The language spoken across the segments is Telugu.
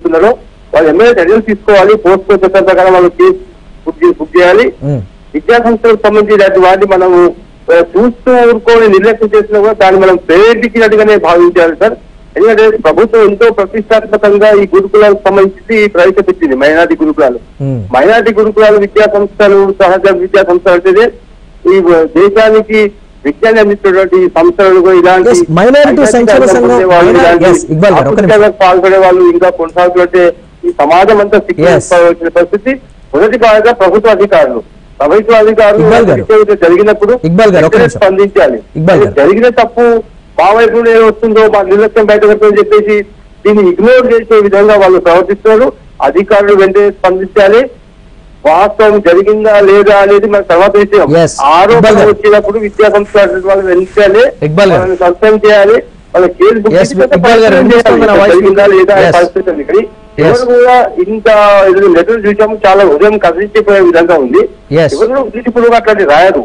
చేస్తున్నారో వాళ్ళు ఎమ్మెల్యే చర్యలు తీసుకోవాలి. పోస్ట్ చట్టం ప్రకారం వాళ్ళు కేసు బుక్ చేయాలి. విద్యా సంస్థలకు సంబంధించి వాటిని మనము చూస్తూ ఊరుకొని నిర్లక్ష్యం చేసినా కూడా దాన్ని మనం ప్రేరేపించినట్టుగానే భావించాలి సార్. ఎందుకంటే ప్రభుత్వం ఎంతో ప్రతిష్టాత్మకంగా ఈ గురుకులాలకు సంబంధించి ప్రవేశపెట్టింది మైనారిటీ గురుకులాలు. మైనారిటీ గురుకులాలు విద్యా సంస్థలు సహజ విద్యా సంస్థలు అంటే ఈ దేశానికి విద్యాన్ని అందిస్తున్నటువంటి సంస్థలు ఇలాంటి పాల్పడే వాళ్ళు ఇంకా కొనసాగుతుంటే ఈ సమాజం అంతా శిక్షించవలసిన పరిస్థితి. మొదటి భాగంగా ప్రభుత్వ అధికారులు జరిగినప్పుడు స్పందించాలి. జరిగిన తప్పు మా వైపు వస్తుందో మా నిర్లక్ష్యం బయటపడుతుందని చెప్పేసి దీన్ని ఇగ్నోర్ చేసే విధంగా వాళ్ళు ప్రవర్తిస్తున్నారు. అధికారులు వెంటనే స్పందించాలి. వాస్తవం జరిగిందా లేదా అనేది మన తర్వాత విషయం. ఆరోపణ వచ్చినప్పుడు విద్యా సంస్థ వాళ్ళు వెంటనే వాళ్ళని సస్పెండ్ చేయాలి. వాళ్ళ కేసు జరిగిందా లేదా పరిస్థితి ఉంది. కానీ ఎవరు కూడా ఇంత లెటర్ చూసాము చాలా ఉదయం కదిలించిపోయే విధంగా ఉంది. ఎవరు ఉద్యోగులు అట్లాంటి రాయరు.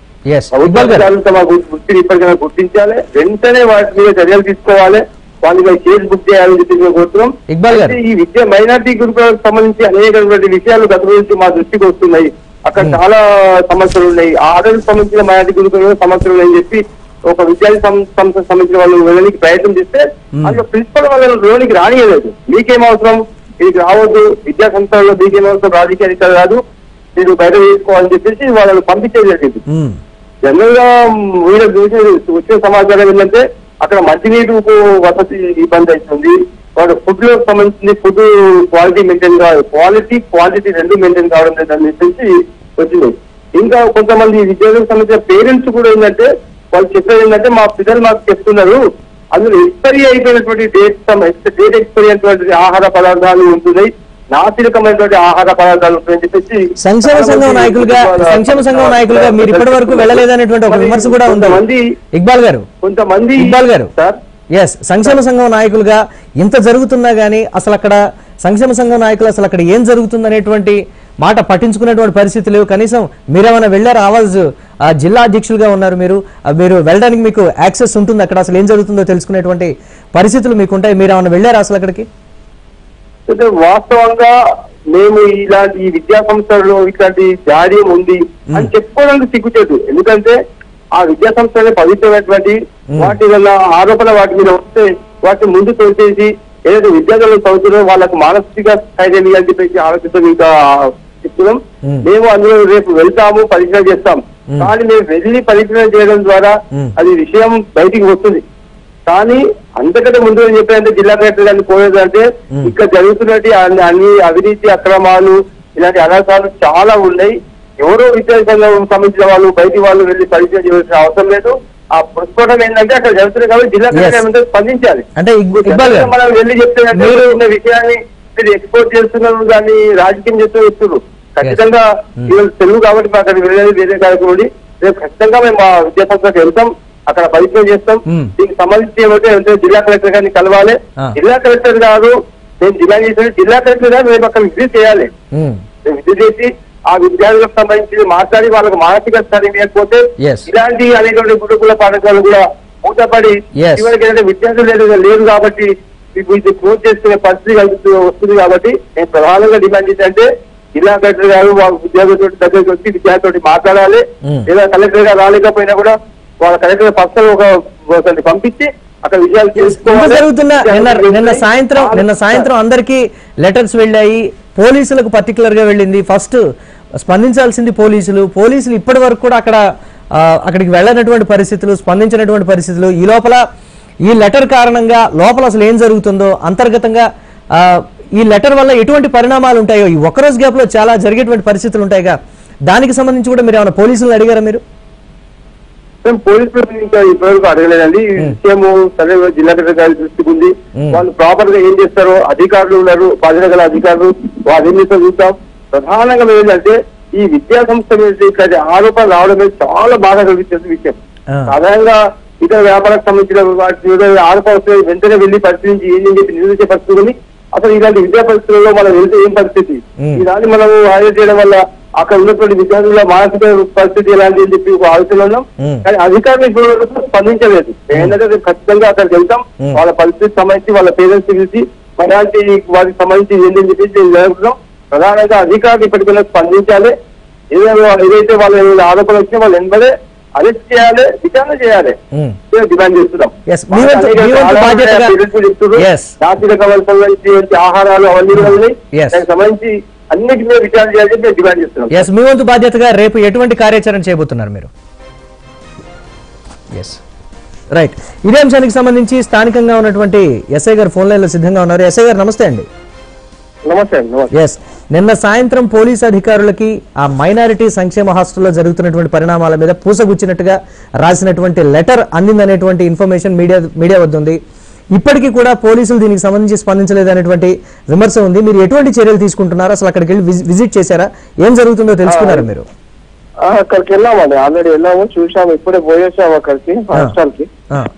తమ వృత్తిని ఇప్పటికైనా గుర్తించాలి. వెంటనే వాటి మీద చర్యలు తీసుకోవాలి. వాళ్ళ మీద కేసు బుక్ చేయాలని చెప్పి మేము కోరుతున్నాం. ఈ విద్య మైనార్టీ గురుకులకు సంబంధించి అనేకటువంటి విషయాలు గత నుంచి మా దృష్టికి వస్తున్నాయి. అక్కడ చాలా సమస్యలు ఉన్నాయి. ఆర్డర్కి సంబంధించిన మైనార్టీ గురుకులలో సమస్యలు ఉన్నాయని చెప్పి ఒక విద్యార్థి సంస్థకు సంబంధించిన వాళ్ళు వెళ్ళడానికి ప్రయత్నం చేస్తే అందులో ప్రిన్సిపల్ వాళ్ళని లోనికి రానియలేదు. మీకేం అవసరం, మీకు రావద్దు, విద్యా సంస్థల్లో మీకేం అవసరం, రాజకీయ అధికారులు కాదు, మీరు బయట వేసుకోవాలని చెప్పేసి వాళ్ళని పంపించేది జరిగింది. జనరల్ గా వీళ్ళకి వచ్చిన సమాచారం ఏంటంటే అక్కడ మంచినీటి వసతి ఇబ్బంది అవుతుంది. వాడు ఫుడ్ లో సంబంధించింది ఫుడ్ క్వాలిటీ మెయింటైన్ కావాలి, క్వాంటిటీ రెండు మెయింటైన్ కావడం లేదని చెప్పేసి వచ్చింది. ఇంకా కొంతమంది విద్యార్థులకు సంబంధించిన పేరెంట్స్ కూడా ఏంటంటే వాళ్ళు చెప్పేది ఏంటంటే మా పిల్లలు మాకు చెప్తున్నారు అందులో ఎక్స్పైరీ అయిపోయినటువంటి డేట్ ఎక్స్పైరీ అయినటువంటి ఆహార పదార్థాలు ఉంటున్నాయి, నాసిరకమైనటువంటి ఆహార పదార్థాలు ఉంటాయని చెప్పేసి సంక్షేమ సంఘం నాయకులుగా మీరు ఇప్పటి వరకు వెళ్ళలేదనేటువంటి ఒక విమర్శ కూడా ఉంది. ఇక్బాల్ గారు సార్ సంక్షేమ సంఘం నాయకులుగా ఇంత జరుగుతున్నా గానీ అసలు అక్కడ సంక్షేమ సంఘం నాయకులు అసలు అక్కడ ఏం జరుగుతుందనేటువంటి మాట పట్టించుకునేటువంటి పరిస్థితి లేవు. కనీసం మీరేమైనా వెళ్ళారు? ఆవాజ్ జిల్లా అధ్యక్షులుగా ఉన్నారు, మీరు వెళ్ళడానికి మీకు యాక్సెస్ ఉంటుంది, అక్కడ అసలు ఏం జరుగుతుందో తెలుసుకునేటువంటి పరిస్థితులు మీకుంటాయి. మీరేమైనా వెళ్ళారా అసలు అక్కడికి? వాస్తవంగా మేము ఇలాంటి ఈ విద్యా సంస్థల్లో ఇట్లాంటి జాడ్యం ఉంది అని చెప్పుకోవడానికి సిగ్గుచేటు. ఎందుకంటే ఆ విద్యా సంస్థలే పవిత్రమైనటువంటి వాటి వల్ల ఆరోపణ వాటి మీద వస్తే వాటిని ముందు తోచేసి ఏదైతే విద్యార్థులు చదువుతున్నారో వాళ్ళకు మానసిక స్థైర్యం అని చెప్పేసి ఆలోచిస్తాం. ఇంకా చెప్తున్నాం మేము అందులో రేపు వెళ్తాము, పరిశీలన చేస్తాం. కానీ మేము వెళ్ళి పరిశీలన చేయడం ద్వారా అది విషయం బయటికి వస్తుంది. కానీ అంతకంటే ముందు చెప్పారంటే జిల్లా కలెక్టర్ గారిని కోరేది అంటే ఇక్కడ జరుగుతున్నట్టు అన్ని అవినీతి అక్రమాలు ఇలాంటి అనర్థాలు చాలా ఉన్నాయి. ఎవరో విద్యార్థులకు సంబంధించిన వాళ్ళు బయటి వాళ్ళు వెళ్ళి పరిశీలన చేయాల్సిన అవసరం లేదు. ఆ ప్రస్ఫోటం ఏంటంటే అక్కడ జరుగుతుంది కాబట్టి జిల్లా కలెక్టర్ స్పందించాలి. మనం వెళ్ళి చెప్తే విషయాన్ని మీరు ఎక్స్పోర్ట్ చేస్తున్నారు, దాన్ని రాజకీయం చేస్తూ ఇస్తున్నారు. ఖచ్చితంగా ఇవాళ తెలుగు కాబట్టి అక్కడ వెళ్ళేది వేరే కార్యక్రమం. రేపు ఖచ్చితంగా మేము మా విద్యాసంస్థకు వెళ్తాం, అక్కడ పరిచయం చేస్తాం. దీనికి సంబంధించి ఏమంటే జిల్లా కలెక్టర్ గారిని కలవాలి. జిల్లా కలెక్టర్ గారు నేను జిల్లా కలెక్టర్ గారు రేపు అక్కడ విజిట్ చేయాలి. విజిట్ చేసి ఆ విద్యార్థులకు సంబంధించి మాట్లాడి వాళ్ళకి మానసిక స్థాయి లేకపోతే ఇలాంటి అనేటువంటి గురుకుల పాఠశాలలు కూడా మూతపడి చివరికి ఏంటంటే విద్యార్థులు లేదు కాబట్టి ఇది క్లోజ్ చేసుకునే పరిస్థితి వస్తుంది. కాబట్టి నేను ప్రధానంగా డిమాండ్ చేశానంటే జిల్లా కలెక్టర్ గారు వాళ్ళ విద్యార్థుల దగ్గరికి వచ్చి విద్యార్థులతో మాట్లాడాలి. లేదా కలెక్టర్ గారు రాలేకపోయినా కూడా వాళ్ళ కలెక్టర్ పర్సనల్ ఒక పంపించి అక్కడ విజయాలు చేసుకోవాలి. నిన్న సాయంత్రం అందరికీ లెటర్స్ వెళ్ళాయి, పోలీసులకు పర్టికులర్ గా వెళ్ళింది. ఫస్ట్ స్పందించాల్సింది పోలీసులు ఇప్పటి వరకు కూడా అక్కడికి వెళ్ళనటువంటి పరిస్థితులు, స్పందించినటువంటి పరిస్థితులు. ఈ లోపల ఈ లెటర్ కారణంగా లోపల అసలు ఏం జరుగుతుందో అంతర్గతంగా ఈ లెటర్ వల్ల ఎటువంటి పరిణామాలు ఉంటాయో ఈ ఒక్కరోజు గ్యాప్ లో చాలా జరిగేటువంటి పరిస్థితులు ఉంటాయిగా, దానికి సంబంధించి కూడా మీరు ఏమైనా పోలీసులను అడిగారా? మీరు పోలీసులు ఇంకా ఇప్పటివరకు అడగలేదండి. ఈ విషయము సరే జిల్లా కలెక్టర్ గారి దృష్టికి ఉంది. వాళ్ళు ప్రాపర్ గా ఏం చేస్తారో అధికారులు ఉన్నారు, బాధ్యత గల అధికారులు, వాళ్ళు ఏం చేస్తారో చూస్తాం. ప్రధానంగా ఏంటంటే ఈ విద్యా సంస్థ మీద ఆరోపణలు రావడం మీద చాలా బాగా కనిపించిన విషయం. సాధారణంగా ఇతర వ్యాపారాలకు సంబంధించిన వాటి ఆరోపణ వెంటనే వెళ్లి పరిశీలించి ఏం చెప్పి నిరూపించే పరిస్థితులని అసలు ఇలాంటి విద్యా పరిస్థితుల్లో మనం వెళ్తే ఏం పరిస్థితి, దాన్ని మనం హైలైట్ చేయడం వల్ల అక్కడ ఉన్నటువంటి విద్యార్థుల మానసిక పరిస్థితి ఎలాంటి అని చెప్పి ఒక ఆలోచన ఉన్నాం. కానీ అధికారులు ఇప్పుడు స్పందించలేదు. ఏంటంటే ఖచ్చితంగా అక్కడికి వెళ్తాం, వాళ్ళ పరిస్థితి సంబంధించి వాళ్ళ పేరెంట్స్ పిలిచి మైనారిటీ వారికి సంబంధించి ఏంటని చెప్పేసి జరుగుతున్నాం. ప్రధానంగా అధికారులు ఇప్పటికైనా స్పందించాలి. ఏదైతే వాళ్ళ ఆరోపణలు వచ్చినా వాళ్ళు వెంబడే అరెస్ట్ చేయాలి, విచారణ చేయాలి డిమాండ్ చేస్తున్నాం. జాతీయ సంబంధించి ఆహారాలు అవన్నీ దానికి సంబంధించి అన్నిటి మీద విచారణ చేయాలని మేము డిమాండ్ చేస్తున్నాం. మీ వంతు బాధ్యతగా రేపు ఎటువంటి కార్యాచరణ చేయబోతున్నారు మీరు? రైట్, ఇదే అంశానికి సంబంధించి స్థానికంగా ఉన్నటువంటి ఎస్ఐ గారు ఫోన్ లైన్ లో సిద్ధంగా ఉన్నారు. ఎస్ఐ గారు నమస్తే అండి. నమస్తే. నిన్న సాయంత్రం పోలీసు అధికారులకి ఆ మైనారిటీ సంక్షేమ హాస్టల్లో జరుగుతున్నటువంటి పరిణామాల మీద పూసగుచ్చినట్టుగా రాసినటువంటి లెటర్ అందిందనేటువంటి ఇన్ఫర్మేషన్ మీడియా వద్ద ఉంది. ఇప్పటికీ కూడా పోలీసులు దీనికి సంబంధించి స్పందించలేదనేటువంటి విమర్శ ఉంది. మీరు ఎటువంటి చర్యలు తీసుకుంటున్నారు? అసలు అక్కడికి వెళ్ళి విజిట్ చేశారా? ఏం జరుగుతుందో తెలుసుకున్నారా మీరు? అక్కడికి వెళ్ళామండి, ఆల్రెడీ వెళ్ళాము, చూసాము, ఇప్పుడే పోయేసాము అక్కడికి హాస్టల్కి.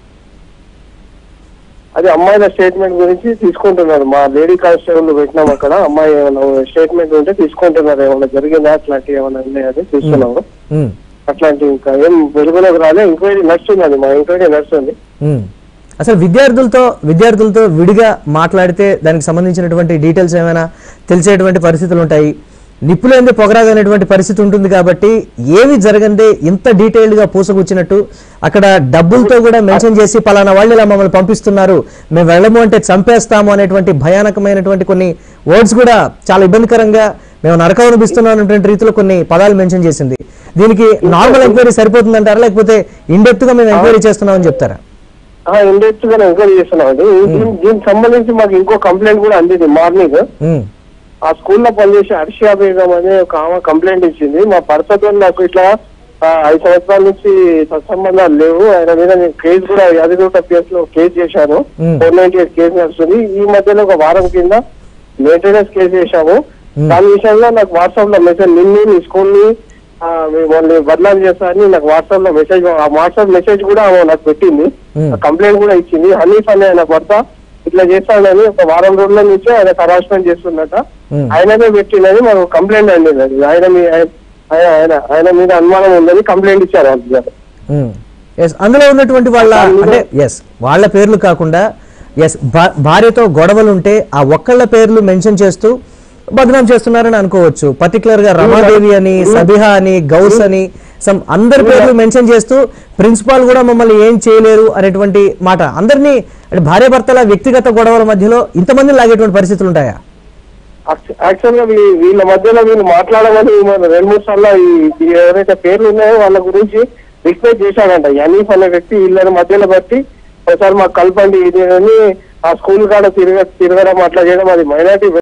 అది అమ్మాయిల స్టేట్మెంట్ గురించి తీసుకుంటున్నారు. మా లేడీ కానిస్టేబుల్ పెట్టినాం అక్కడ. అమ్మాయి ఏమైనా స్టేట్మెంట్ ఉంటే తీసుకుంటున్నారు. ఏమైనా జరిగిందా అట్లాంటివి ఏమైనా ఉన్నాయని చూస్తున్నాము. అట్లాంటి ఇంకా ఏం వెలుగులోకి రాలే. ఎంక్వైరీ నడుస్తుంది, అది మా ఎంక్వైరీ నడుస్తుంది. అసలు విద్యార్థులతో విడిగా మాట్లాడితే దానికి సంబంధించినటువంటి డీటెయిల్స్ ఏమైనా తెలిసేటువంటి పరిస్థితులు ఉంటాయి. నిప్పులేందే పొగరాదనేటువంటి పరిస్థితి ఉంటుంది. కాబట్టి ఏమి జరగందే ఇంత డీటెయిల్డ్ గా పూసగుచ్చినట్టు అక్కడ డబ్బులతో కూడా మెన్షన్ చేసి పలానా వాళ్ళు ఇలా మమ్మల్ని పంపిస్తున్నారు, మేము వెళ్ళము అంటే చంపేస్తాము అనేటువంటి భయానకమైనటువంటి కొన్ని వర్డ్స్ కూడా చాలా ఇబ్బందికరంగా మేము నరకం అనిపిస్తున్నాం అనేటువంటి రీతిలో కొన్ని పదాలు మెన్షన్ చేసింది. దీనికి నార్మల్ ఎంక్వైరీ సరిపోతుందంటారా, లేకపోతే ఇండెప్త్ గా మేము ఎంక్వైరీ చేస్తున్నామని చెప్తారా? ఇండెప్త్ గా ఎంక్వైరీ చేస్తున్నామండి. దీనికి సంబంధించి మాకు ఇంకో కంప్లైంట్ కూడా అందింది మార్నింగ్. ఆ స్కూల్లో పనిచేసే హర్షియా బేగం అనే ఒక ఆమె కంప్లైంట్ ఇచ్చింది. మా భర్తతో నాకు ఇట్లా 5 సంవత్సరాల నుంచి సత్సంబంధాలు లేవు, ఆయన మీద నేను కేసు కూడా యాదగిరిగుట్ట PS లో కేసు చేశాను. 498 కేసు నడుస్తుంది. ఈ మధ్యలో ఒక వారం కింద మెయింటెనెన్స్ కేసు చేశాము. దాని విషయంలో నాకు వాట్సాప్ లో మెసేజ్, నిన్ను నీ స్కూల్ ని వాళ్ళని బదలాం చేస్తారని నాకు వాట్సాప్ లో మెసేజ్, ఆ వాట్సాప్ మెసేజ్ కూడా నాకు పెట్టింది. కంప్లైంట్ కూడా ఇచ్చింది. హనీఫ్ అనే ఆయన భర్త ఇట్లా చేస్తాడని ఒక వారం రోజుల నుంచి ఆయన హరాస్మెంట్ చేస్తున్నట. ఆయననే పెట్టినది మాకు కంప్లైంట్ అండి. అది ఆయన మీద అనుమానం ఉందని కంప్లైంట్ ఇచ్చారు వాళ్ళు. అందులో ఉన్నటువంటి వాళ్ళ పేర్లు కాకుండా భార్యతో గొడవలు ఉంటే ఆ ఒక్కళ్ళ పేర్లు మెన్షన్ చేస్తూ బదనాం చేస్తున్నారని అనుకోవచ్చు. పర్టికులర్ గా రమాదేవి అని, సబిహా అని, గౌస్ అని అందరి పేర్లు మెన్షన్ చేస్తూ ప్రిన్సిపాల్ కూడా మమ్మల్ని ఏం చేయలేరు అనేటువంటి మాట. అందరినీ అంటే భార్య భర్తల వ్యక్తిగత గొడవల మధ్యలో ఇంతమంది లాగేటువంటి పరిస్థితులు ఉంటాయా? యాక్చువల్ గా వీళ్ళ మధ్యలో వీళ్ళు మాట్లాడమని 2-3 సార్లు ఎవరైతే పేర్లు ఉన్నాయో వాళ్ళ గురించి రిక్వెస్ట్ చేశాడంట. యనీఫ్ అనే వ్యక్తి వీళ్ళని మధ్యలో బట్టి ఒకసారి మాకు కలపండి ఇది అని ఆ స్కూల్ కాడ తిరగడం అట్లా చేయడం, అది మైనారిటీ